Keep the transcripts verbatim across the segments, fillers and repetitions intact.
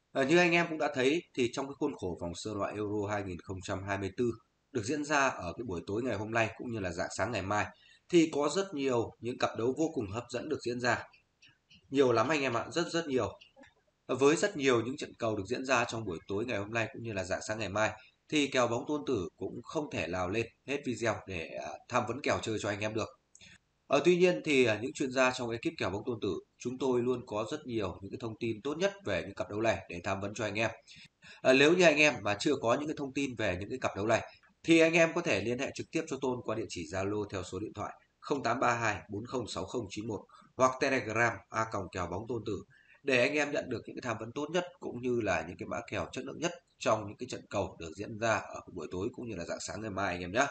Ờ, như anh em cũng đã thấy thì trong cái khuôn khổ vòng sơ loại Euro hai không hai tư được diễn ra ở cái buổi tối ngày hôm nay cũng như là rạng sáng ngày mai thì có rất nhiều những cặp đấu vô cùng hấp dẫn được diễn ra. Nhiều lắm anh em ạ, rất rất nhiều. Ờ, Với rất nhiều những trận cầu được diễn ra trong buổi tối ngày hôm nay cũng như là rạng sáng ngày mai thì kèo bóng tôn tử cũng không thể nào lên hết video để à, tham vấn kèo chơi cho anh em được. Ờ, tuy nhiên thì à, những chuyên gia trong ekip kèo bóng tôn tử chúng tôi luôn có rất nhiều những cái thông tin tốt nhất về những cặp đấu này để tham vấn cho anh em. Ờ, nếu như anh em mà chưa có những cái thông tin về những cái cặp đấu này thì anh em có thể liên hệ trực tiếp cho Tôn qua địa chỉ Zalo theo số điện thoại không tám ba hai bốn không sáu không chín một hoặc Telegram a còng kèo bóng Tôn Tử để anh em nhận được những cái tham vấn tốt nhất cũng như là những cái mã kèo chất lượng nhất trong những cái trận cầu được diễn ra ở buổi tối cũng như là rạng sáng ngày mai anh em nhé.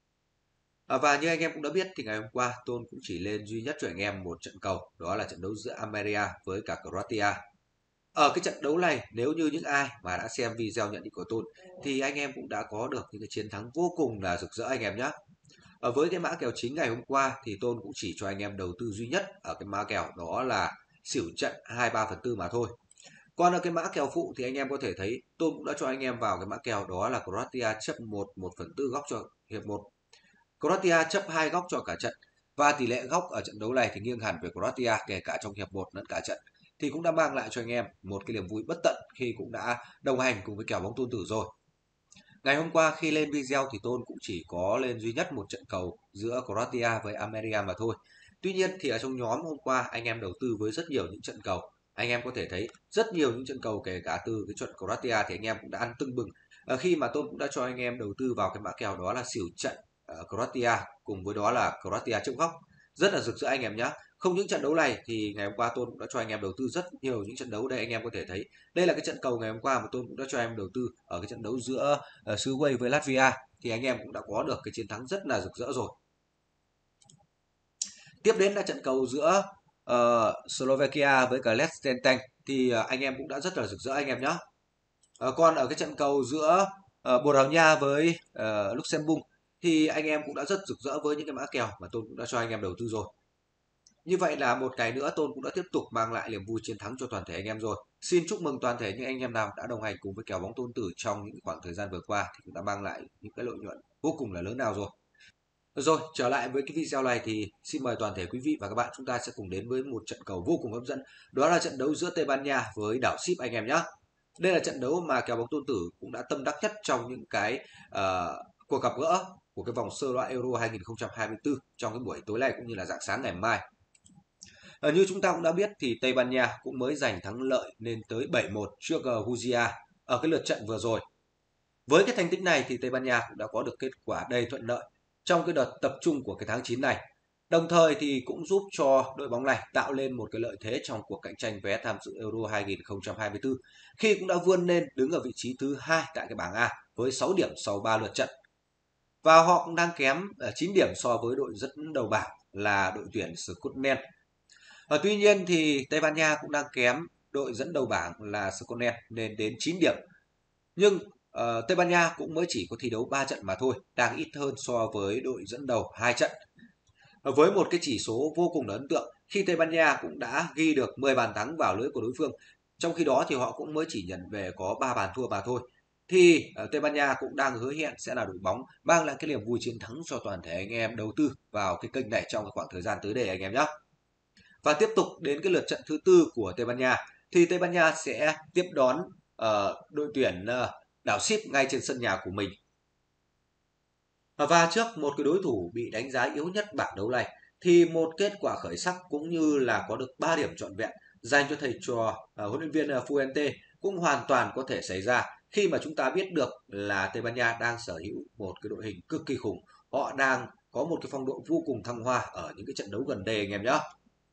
À, và như anh em cũng đã biết thì ngày hôm qua Tôn cũng chỉ lên duy nhất cho anh em một trận cầu, đó là trận đấu giữa Almeria với cả Croatia. Ở cái trận đấu này, nếu như những ai mà đã xem video nhận định của Tôn thì anh em cũng đã có được những cái chiến thắng vô cùng là rực rỡ anh em nhé. Ở với cái mã kèo chính ngày hôm qua thì Tôn cũng chỉ cho anh em đầu tư duy nhất ở cái mã kèo đó là xỉu trận hai ba phần tư mà thôi. Còn ở cái mã kèo phụ thì anh em có thể thấy Tôn cũng đã cho anh em vào cái mã kèo đó là Croatia chấp một một phần tư góc cho hiệp một, Croatia chấp hai góc cho cả trận và tỷ lệ góc ở trận đấu này thì nghiêng hẳn về Croatia kể cả trong hiệp một lẫn cả trận thì cũng đã mang lại cho anh em một cái niềm vui bất tận khi cũng đã đồng hành cùng với kèo bóng tôn tử rồi. Ngày hôm qua khi lên video thì Tôn cũng chỉ có lên duy nhất một trận cầu giữa Croatia với Almeria mà thôi. Tuy nhiên thì ở trong nhóm hôm qua anh em đầu tư với rất nhiều những trận cầu. Anh em có thể thấy rất nhiều những trận cầu kể cả từ cái trận Croatia thì anh em cũng đã ăn tưng bừng. Ở khi mà Tôn cũng đã cho anh em đầu tư vào cái mã kèo đó là xỉu trận uh, Croatia cùng với đó là Croatia chấm góc. Rất là rực rỡ anh em nhé. Không những trận đấu này thì ngày hôm qua Tôn cũng đã cho anh em đầu tư rất nhiều những trận đấu đây anh em có thể thấy. Đây là cái trận cầu ngày hôm qua mà Tôn cũng đã cho em đầu tư ở cái trận đấu giữa uh, xứ Wales với Latvia thì anh em cũng đã có được cái chiến thắng rất là rực rỡ rồi. Tiếp đến là trận cầu giữa uh, Slovakia với cả Liechtenstein thì uh, anh em cũng đã rất là rực rỡ anh em nhé. Uh, còn ở cái trận cầu giữa uh, Bồ Đào Nha với uh, Luxembourg thì anh em cũng đã rất rực rỡ với những cái mã kèo mà Tôn cũng đã cho anh em đầu tư rồi. Như vậy là một ngày nữa Tôn cũng đã tiếp tục mang lại niềm vui chiến thắng cho toàn thể anh em rồi. Xin chúc mừng toàn thể những anh em nào đã đồng hành cùng với kèo bóng Tôn Tử trong những khoảng thời gian vừa qua thì cũng đã mang lại những cái lợi nhuận vô cùng là lớn nào rồi. Rồi, trở lại với cái video này thì xin mời toàn thể quý vị và các bạn chúng ta sẽ cùng đến với một trận cầu vô cùng hấp dẫn. Đó là trận đấu giữa Tây Ban Nha với đảo Síp anh em nhé. Đây là trận đấu mà kèo bóng Tôn Tử cũng đã tâm đắc nhất trong những cái uh, cuộc gặp gỡ của cái vòng sơ loại Euro hai không hai tư trong cái buổi tối nay cũng như là rạng sáng ngày mai. Ờ, như chúng ta cũng đã biết thì Tây Ban Nha cũng mới giành thắng lợi lên tới bảy một trước uh, Georgia ở cái lượt trận vừa rồi. Với cái thành tích này thì Tây Ban Nha cũng đã có được kết quả đầy thuận lợi trong cái đợt tập trung của cái tháng chín này. Đồng thời thì cũng giúp cho đội bóng này tạo lên một cái lợi thế trong cuộc cạnh tranh vé tham dự Euro hai không hai tư khi cũng đã vươn lên đứng ở vị trí thứ hai tại cái bảng A với sáu điểm sau ba lượt trận. Và họ cũng đang kém chín điểm so với đội dẫn đầu bảng là đội tuyển Scotland. Và tuy nhiên thì Tây Ban Nha cũng đang kém đội dẫn đầu bảng là Scotland lên đến chín điểm. Nhưng uh, Tây Ban Nha cũng mới chỉ có thi đấu ba trận mà thôi, đang ít hơn so với đội dẫn đầu hai trận. Uh, với một cái chỉ số vô cùng là ấn tượng khi Tây Ban Nha cũng đã ghi được mười bàn thắng vào lưới của đối phương. Trong khi đó thì họ cũng mới chỉ nhận về có ba bàn thua mà thôi. Thì uh, Tây Ban Nha cũng đang hứa hẹn sẽ là đội bóng mang lại cái niềm vui chiến thắng cho toàn thể anh em đầu tư vào cái kênh này trong khoảng thời gian tới đây anh em nhé. Và tiếp tục đến cái lượt trận thứ tư của Tây Ban Nha thì Tây Ban Nha sẽ tiếp đón uh, đội tuyển uh, đảo Síp ngay trên sân nhà của mình. Và trước một cái đối thủ bị đánh giá yếu nhất bảng đấu này thì một kết quả khởi sắc cũng như là có được ba điểm trọn vẹn dành cho thầy trò uh, huấn luyện viên uh, Fuente cũng hoàn toàn có thể xảy ra khi mà chúng ta biết được là Tây Ban Nha đang sở hữu một cái đội hình cực kỳ khủng. Họ đang có một cái phong độ vô cùng thăng hoa ở những cái trận đấu gần đây anh em nhé.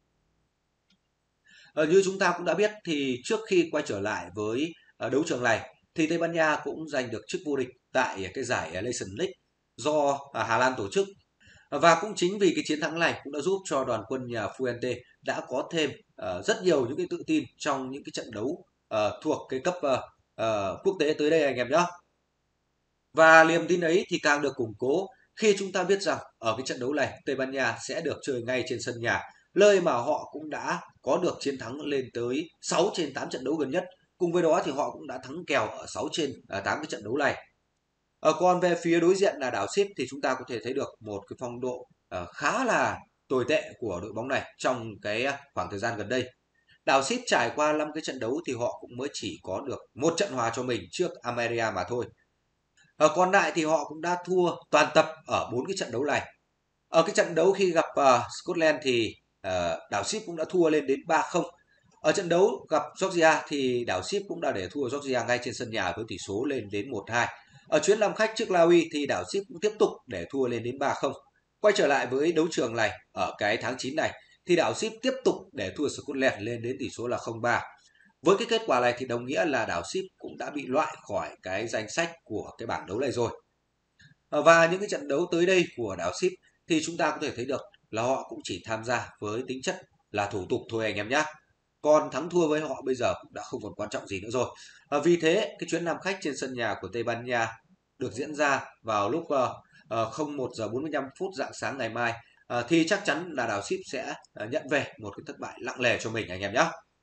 Ờ, như chúng ta cũng đã biết thì trước khi quay trở lại với uh, đấu trường này thì Tây Ban Nha cũng giành được chức vô địch tại cái giải uh, Nations League do uh, Hà Lan tổ chức. Và cũng chính vì cái chiến thắng này cũng đã giúp cho đoàn quân nhà Fuente đã có thêm uh, rất nhiều những cái tự tin trong những cái trận đấu uh, thuộc cái cấp uh, uh, quốc tế tới đây anh em nhé. Và niềm tin ấy thì càng được củng cố khi chúng ta biết rằng ở cái trận đấu này Tây Ban Nha sẽ được chơi ngay trên sân nhà, nơi mà họ cũng đã có được chiến thắng lên tới sáu trên tám trận đấu gần nhất. Cùng với đó thì họ cũng đã thắng kèo ở sáu trên tám cái trận đấu này. Ở còn về phía đối diện là đảo Ship thì chúng ta có thể thấy được một cái phong độ uh, khá là tồi tệ của đội bóng này trong cái khoảng thời gian gần đây. Đảo Ship trải qua năm cái trận đấu thì họ cũng mới chỉ có được một trận hòa cho mình trước Almeria mà thôi. Ở còn lại thì họ cũng đã thua toàn tập ở bốn cái trận đấu này. Ở cái trận đấu khi gặp uh, Scotland thì uh, đảo Ship cũng đã thua lên đến ba không. Ở trận đấu gặp Georgia thì đảo Ship cũng đã để thua Georgia ngay trên sân nhà với tỷ số lên đến một hai. Ở chuyến làm khách trước La Uy thì đảo Ship cũng tiếp tục để thua lên đến ba không. Quay trở lại với đấu trường này ở cái tháng chín này thì đảo Ship tiếp tục để thua Scotland lên đến tỷ số là không ba. Với cái kết quả này thì đồng nghĩa là đảo Ship cũng đã bị loại khỏi cái danh sách của cái bảng đấu này rồi. Và những cái trận đấu tới đây của đảo Ship thì chúng ta có thể thấy được là họ cũng chỉ tham gia với tính chất là thủ tục thôi anh em nhé. Còn thắng thua với họ bây giờ cũng đã không còn quan trọng gì nữa rồi. À, vì thế cái chuyến làm khách trên sân nhà của Tây Ban Nha được diễn ra vào lúc uh, không một giờ bốn mươi lăm phút rạng sáng ngày mai uh, thì chắc chắn là đảo Ship sẽ uh, nhận về một cái thất bại nặng nề cho mình anh em nhé.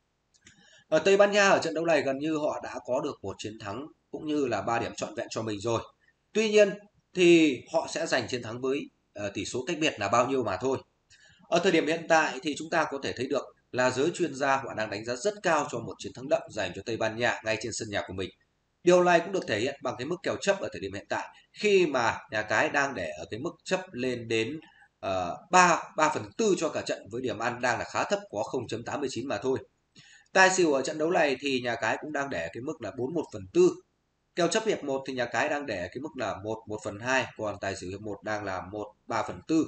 Ở Tây Ban Nha ở trận đấu này gần như họ đã có được một chiến thắng cũng như là ba điểm trọn vẹn cho mình rồi. Tuy nhiên thì họ sẽ giành chiến thắng với uh, tỷ số cách biệt là bao nhiêu mà thôi. Ở thời điểm hiện tại thì chúng ta có thể thấy được là giới chuyên gia họ đang đánh giá rất cao cho một chiến thắng đậm dành cho Tây Ban Nha ngay trên sân nhà của mình. Điều này cũng được thể hiện bằng cái mức kèo chấp ở thời điểm hiện tại khi mà nhà cái đang để ở cái mức chấp lên đến uh, ba, ba phần tư cho cả trận với điểm ăn đang là khá thấp có không chấm tám mươi chín mà thôi. Tài xỉu ở trận đấu này thì nhà cái cũng đang để cái mức là bốn một phần tư. Kèo chấp hiệp một thì nhà cái đang để cái mức là một, một phần hai, còn tài xỉu hiệp một đang là một, ba phần tư.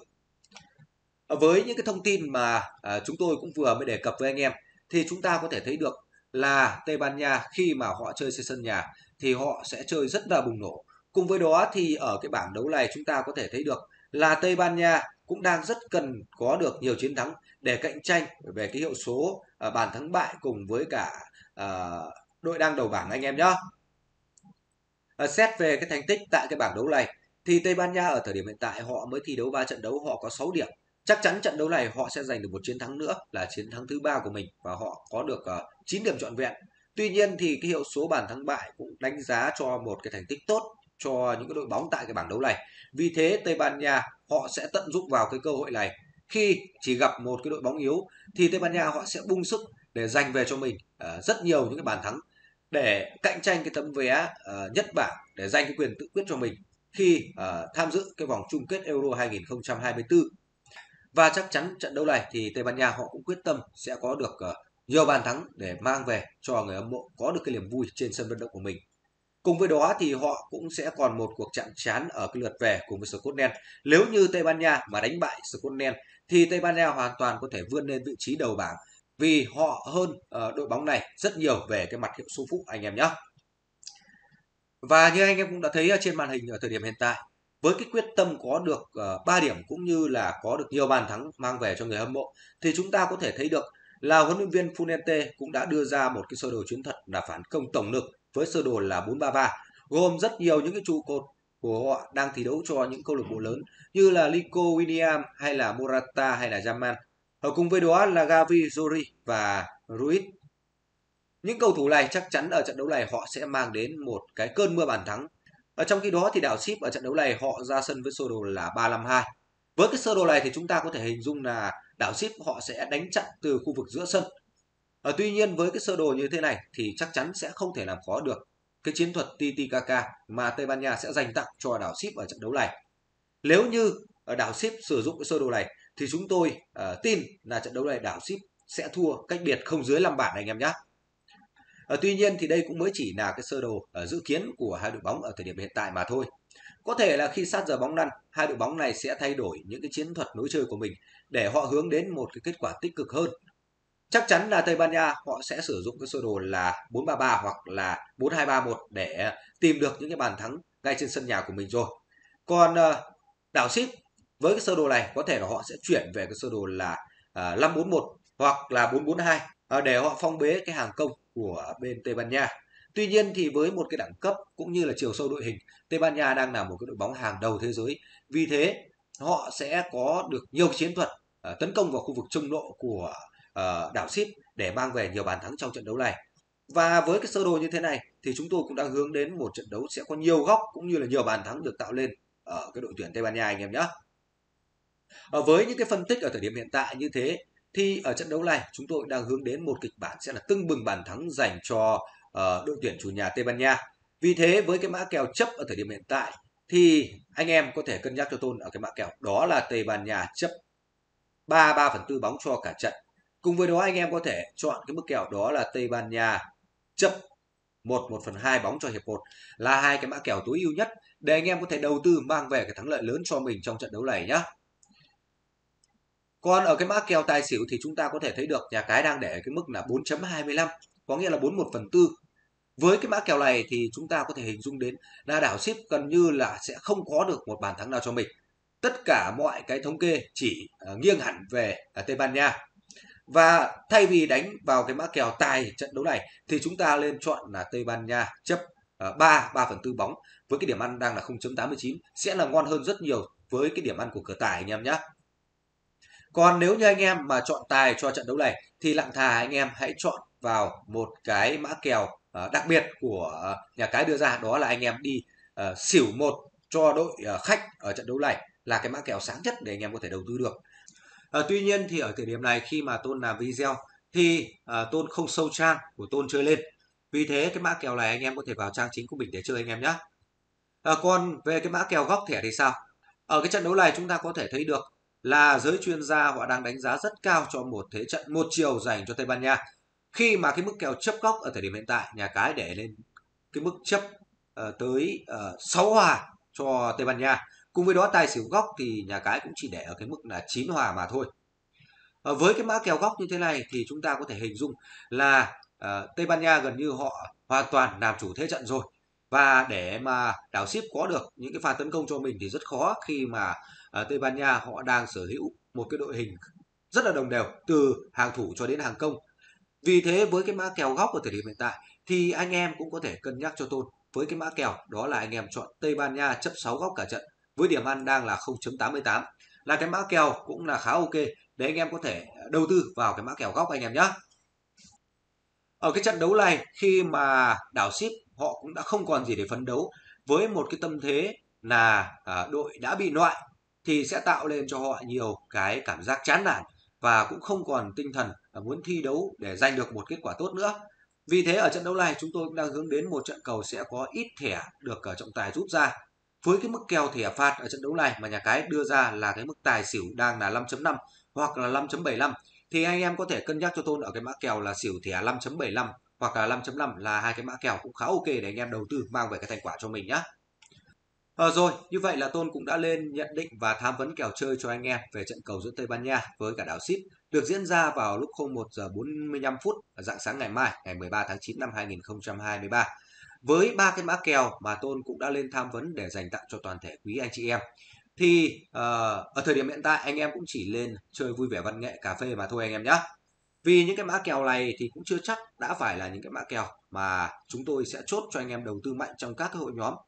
Với những cái thông tin mà à, chúng tôi cũng vừa mới đề cập với anh em thì chúng ta có thể thấy được là Tây Ban Nha khi mà họ chơi trên sân nhà thì họ sẽ chơi rất là bùng nổ. Cùng với đó thì ở cái bảng đấu này chúng ta có thể thấy được là Tây Ban Nha cũng đang rất cần có được nhiều chiến thắng để cạnh tranh về cái hiệu số à, bàn thắng bại cùng với cả à, đội đang đầu bảng anh em nhé. À, xét về cái thành tích tại cái bảng đấu này thì Tây Ban Nha ở thời điểm hiện tại họ mới thi đấu ba trận đấu, họ có sáu điểm. Chắc chắn trận đấu này họ sẽ giành được một chiến thắng nữa là chiến thắng thứ ba của mình và họ có được uh, chín điểm trọn vẹn. Tuy nhiên thì cái hiệu số bàn thắng bại cũng đánh giá cho một cái thành tích tốt cho những cái đội bóng tại cái bảng đấu này. Vì thế Tây Ban Nha họ sẽ tận dụng vào cái cơ hội này. Khi chỉ gặp một cái đội bóng yếu thì Tây Ban Nha họ sẽ bung sức để giành về cho mình uh, rất nhiều những cái bàn thắng để cạnh tranh cái tấm vé uh, nhất bảng để giành cái quyền tự quyết cho mình khi uh, tham dự cái vòng chung kết Euro hai không hai tư. Và chắc chắn trận đấu này thì Tây Ban Nha họ cũng quyết tâm sẽ có được uh, nhiều bàn thắng để mang về cho người hâm mộ có được cái niềm vui trên sân vận động của mình. Cùng với đó thì họ cũng sẽ còn một cuộc chạm trán ở cái lượt về cùng với Scotland. Nếu như Tây Ban Nha mà đánh bại Scotland thì Tây Ban Nha hoàn toàn có thể vươn lên vị trí đầu bảng vì họ hơn uh, đội bóng này rất nhiều về cái mặt hiệu số phút anh em nhé. Và như anh em cũng đã thấy trên màn hình ở thời điểm hiện tại, với cái quyết tâm có được uh, ba điểm cũng như là có được nhiều bàn thắng mang về cho người hâm mộ thì chúng ta có thể thấy được là huấn luyện viên Fuente cũng đã đưa ra một cái sơ đồ chiến thuật là phản công tổng lực với sơ đồ là bốn ba ba, gồm rất nhiều những cái trụ cột của họ đang thi đấu cho những câu lạc bộ lớn như là Nico Williams hay là Morata hay là Yamal. Ở cùng với đó là Gavi, Rodri và Ruiz. Những cầu thủ này chắc chắn ở trận đấu này họ sẽ mang đến một cái cơn mưa bàn thắng. Ở trong khi đó thì đảo Ship ở trận đấu này họ ra sân với sơ đồ là ba năm hai. Với cái sơ đồ này thì chúng ta có thể hình dung là đảo Ship họ sẽ đánh chặn từ khu vực giữa sân. Ở tuy nhiên với cái sơ đồ như thế này thì chắc chắn sẽ không thể làm khó được cái chiến thuật Tiki Taka mà Tây Ban Nha sẽ dành tặng cho đảo Ship ở trận đấu này. Nếu như ở đảo Ship sử dụng cái sơ đồ này thì chúng tôi uh, tin là trận đấu này đảo Ship sẽ thua cách biệt không dưới năm bàn anh em nhé. À, tuy nhiên thì đây cũng mới chỉ là cái sơ đồ uh, dự kiến của hai đội bóng ở thời điểm hiện tại mà thôi. Có thể là khi sát giờ bóng lăn, hai đội bóng này sẽ thay đổi những cái chiến thuật lối chơi của mình để họ hướng đến một cái kết quả tích cực hơn. Chắc chắn là Tây Ban Nha họ sẽ sử dụng cái sơ đồ là bốn ba ba hoặc là bốn hai ba một để tìm được những cái bàn thắng ngay trên sân nhà của mình rồi. Còn uh, đảo Ship với cái sơ đồ này có thể là họ sẽ chuyển về cái sơ đồ là uh, năm bốn một hoặc là bốn bốn hai uh, để họ phong bế cái hàng công của bên Tây Ban Nha. Tuy nhiên thì với một cái đẳng cấp cũng như là chiều sâu đội hình, Tây Ban Nha đang là một cái đội bóng hàng đầu thế giới. Vì thế họ sẽ có được nhiều chiến thuật uh, tấn công vào khu vực trung lộ của uh, đảo Ship để mang về nhiều bàn thắng trong trận đấu này. Và với cái sơ đồ như thế này thì chúng tôi cũng đang hướng đến một trận đấu sẽ có nhiều góc cũng như là nhiều bàn thắng được tạo lên ở cái đội tuyển Tây Ban Nha anh em nhé. Ở với những cái phân tích ở thời điểm hiện tại như thế thì ở trận đấu này chúng tôi đang hướng đến một kịch bản sẽ là tưng bừng bàn thắng dành cho uh, đội tuyển chủ nhà Tây Ban Nha. Vì thế với cái mã kèo chấp ở thời điểm hiện tại thì anh em có thể cân nhắc cho Tôn ở cái mã kèo đó là Tây Ban Nha chấp ba, ba phần tư bóng cho cả trận. Cùng với đó anh em có thể chọn cái mức kèo đó là Tây Ban Nha chấp một, một phần hai bóng cho hiệp một là hai cái mã kèo tối ưu nhất để anh em có thể đầu tư mang về cái thắng lợi lớn cho mình trong trận đấu này nhé. Còn ở cái mã kèo tài xỉu thì chúng ta có thể thấy được nhà cái đang để cái mức là bốn chấm hai mươi lăm, có nghĩa là bốn một phần tư. Với cái mã kèo này thì chúng ta có thể hình dung đến là đảo ship gần như là sẽ không có được một bàn thắng nào cho mình. Tất cả mọi cái thống kê chỉ uh, nghiêng hẳn về uh, Tây Ban Nha. Và thay vì đánh vào cái mã kèo tài trận đấu này thì chúng ta lên chọn là Tây Ban Nha chấp uh, ba, ba phần tư bóng với cái điểm ăn đang là không chấm tám mươi chín sẽ là ngon hơn rất nhiều với cái điểm ăn của cửa tài anh em nhé. Còn nếu như anh em mà chọn tài cho trận đấu này thì lặng thà anh em hãy chọn vào một cái mã kèo uh, đặc biệt của nhà cái đưa ra, đó là anh em đi uh, xỉu một cho đội uh, khách ở trận đấu này là cái mã kèo sáng nhất để anh em có thể đầu tư được. Uh, tuy nhiên thì ở thời điểm này khi mà Tôn làm video thì uh, Tôn không sâu trang của Tôn chơi lên. Vì thế cái mã kèo này anh em có thể vào trang chính của mình để chơi anh em nhé. Uh, còn về cái mã kèo góc thẻ thì sao? Ở cái trận đấu này chúng ta có thể thấy được là giới chuyên gia họ đang đánh giá rất cao cho một thế trận một chiều dành cho Tây Ban Nha. Khi mà cái mức kèo chấp góc ở thời điểm hiện tại nhà cái để lên cái mức chấp uh, tới uh, sáu hòa cho Tây Ban Nha. Cùng với đó tài xỉu góc thì nhà cái cũng chỉ để ở cái mức là chín hòa mà thôi. Uh, với cái mã kèo góc như thế này thì chúng ta có thể hình dung là uh, Tây Ban Nha gần như họ hoàn toàn làm chủ thế trận rồi. Và để mà đảo ship có được những cái pha tấn công cho mình thì rất khó khi mà uh, Tây Ban Nha họ đang sở hữu một cái đội hình rất là đồng đều từ hàng thủ cho đến hàng công. Vì thế với cái mã kèo góc ở thời điểm hiện tại thì anh em cũng có thể cân nhắc cho Tôn với cái mã kèo đó là anh em chọn Tây Ban Nha chấp sáu góc cả trận với điểm ăn đang là không chấm tám mươi tám, là cái mã kèo cũng là khá ok để anh em có thể đầu tư vào cái mã kèo góc anh em nhé. Ở cái trận đấu này khi mà đảo ship họ cũng đã không còn gì để phấn đấu với một cái tâm thế là à, đội đã bị loại thì sẽ tạo lên cho họ nhiều cái cảm giác chán nản và cũng không còn tinh thần muốn thi đấu để giành được một kết quả tốt nữa. Vì thế ở trận đấu này chúng tôi cũng đang hướng đến một trận cầu sẽ có ít thẻ được ở trọng tài rút ra. Với cái mức kèo thẻ phạt ở trận đấu này mà nhà cái đưa ra là cái mức tài xỉu đang là năm chấm năm hoặc là năm chấm bảy lăm thì anh em có thể cân nhắc cho Tôn ở cái mã kèo là xỉu thẻ năm chấm bảy lăm hoặc là năm chấm năm là hai cái mã kèo cũng khá ok để anh em đầu tư mang về cái thành quả cho mình nhé. Ờ rồi, như vậy là Tôn cũng đã lên nhận định và tham vấn kèo chơi cho anh em về trận cầu giữa Tây Ban Nha với cả đảo ship được diễn ra vào lúc không một giờ bốn mươi lăm phút rạng sáng ngày mai, ngày mười ba tháng chín năm hai nghìn không trăm hai mươi ba. Với ba cái mã kèo mà Tôn cũng đã lên tham vấn để dành tặng cho toàn thể quý anh chị em. Thì uh, ở thời điểm hiện tại anh em cũng chỉ lên chơi vui vẻ văn nghệ cà phê mà thôi anh em nhé. Vì những cái mã kèo này thì cũng chưa chắc đã phải là những cái mã kèo mà chúng tôi sẽ chốt cho anh em đầu tư mạnh trong các cái hội nhóm.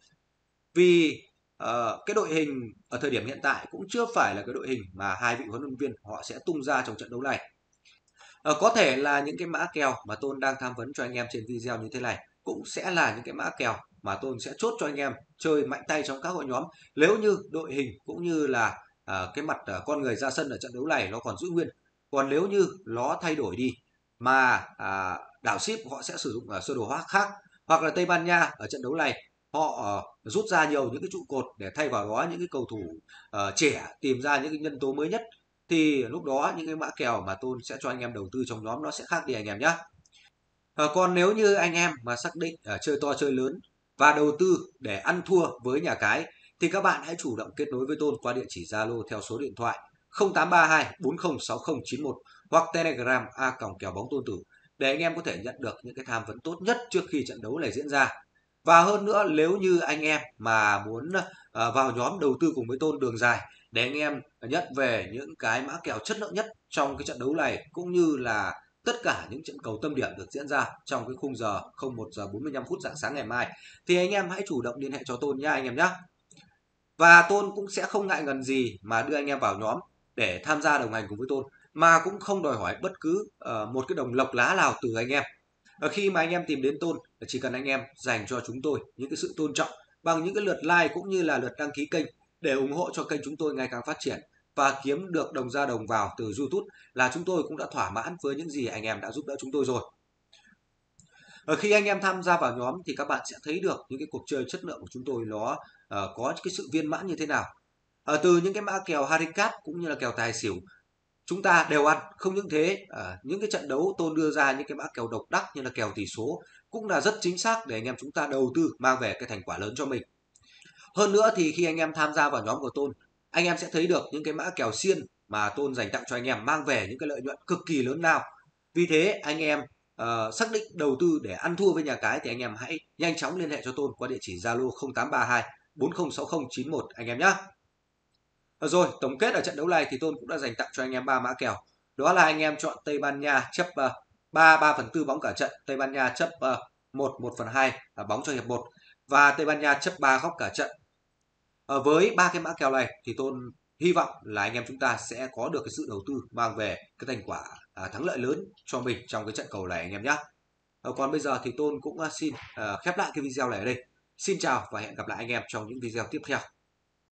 Vì uh, cái đội hình ở thời điểm hiện tại cũng chưa phải là cái đội hình mà hai vị huấn luyện viên họ sẽ tung ra trong trận đấu này. Uh, có thể là những cái mã kèo mà Tôn đang tham vấn cho anh em trên video như thế này cũng sẽ là những cái mã kèo mà Tôn sẽ chốt cho anh em chơi mạnh tay trong các hội nhóm. Nếu như đội hình cũng như là uh, cái mặt uh, con người ra sân ở trận đấu này nó còn giữ nguyên. Còn nếu như nó thay đổi đi mà uh, đảo ship họ sẽ sử dụng uh, sơ đồ hóa khác, hoặc là Tây Ban Nha ở trận đấu này họ uh, rút ra nhiều những cái trụ cột để thay vào đó những cái cầu thủ uh, trẻ, tìm ra những cái nhân tố mới nhất, thì lúc đó những cái mã kèo mà Tôn sẽ cho anh em đầu tư trong nhóm nó sẽ khác đi anh em nhé. À, còn nếu như anh em mà xác định uh, chơi to chơi lớn và đầu tư để ăn thua với nhà cái thì các bạn hãy chủ động kết nối với Tôn qua địa chỉ Zalo theo số điện thoại không tám ba hai bốn không sáu không chín một hoặc Telegram a còng kèo bóng Tôn Tử để anh em có thể nhận được những cái tham vấn tốt nhất trước khi trận đấu này diễn ra. Và hơn nữa, nếu như anh em mà muốn uh, vào nhóm đầu tư cùng với Tôn đường dài để anh em nhận về những cái mã kèo chất lượng nhất trong cái trận đấu này cũng như là tất cả những trận cầu tâm điểm được diễn ra trong cái khung giờ không một giờ bốn mươi lăm phút rạng sáng ngày mai thì anh em hãy chủ động liên hệ cho Tôn nha anh em nhé. Và Tôn cũng sẽ không ngại ngần gì mà đưa anh em vào nhóm để tham gia đồng hành cùng với Tôn mà cũng không đòi hỏi bất cứ uh, một cái đồng lộc lá nào từ anh em. Ở khi mà anh em tìm đến Tôn, chỉ cần anh em dành cho chúng tôi những cái sự tôn trọng bằng những cái lượt like cũng như là lượt đăng ký kênh để ủng hộ cho kênh chúng tôi ngày càng phát triển và kiếm được đồng ra đồng vào từ YouTube là chúng tôi cũng đã thỏa mãn với những gì anh em đã giúp đỡ chúng tôi rồi. Ở khi anh em tham gia vào nhóm thì các bạn sẽ thấy được những cái cuộc chơi chất lượng của chúng tôi nó uh, có cái sự viên mãn như thế nào. Uh, từ những cái mã kèo handicap cũng như là kèo tài xỉu chúng ta đều ăn. Không những thế, uh, những cái trận đấu tôi đưa ra những cái mã kèo độc đắc như là kèo tỷ số cũng là rất chính xác để anh em chúng ta đầu tư mang về cái thành quả lớn cho mình. Hơn nữa thì khi anh em tham gia vào nhóm của Tôn, anh em sẽ thấy được những cái mã kèo xiên mà Tôn dành tặng cho anh em mang về những cái lợi nhuận cực kỳ lớn lao. Vì thế anh em uh, xác định đầu tư để ăn thua với nhà cái thì anh em hãy nhanh chóng liên hệ cho Tôn qua địa chỉ Zalo không tám ba hai bốn không sáu không chín một anh em nhé. Rồi, tổng kết ở trận đấu này thì Tôn cũng đã dành tặng cho anh em ba mã kèo. Đó là anh em chọn Tây Ban Nha chấp uh, ba ba phần tư bóng cả trận, Tây Ban Nha chấp uh, một một phần hai uh, bóng cho hiệp một và Tây Ban Nha chấp ba góc cả trận. Uh, với ba cái mã kèo này thì Tôn hy vọng là anh em chúng ta sẽ có được cái sự đầu tư mang về cái thành quả uh, thắng lợi lớn cho mình trong cái trận cầu này anh em nhé. Uh, còn bây giờ thì Tôn cũng uh, xin uh, khép lại cái video này ở đây. Xin chào và hẹn gặp lại anh em trong những video tiếp theo.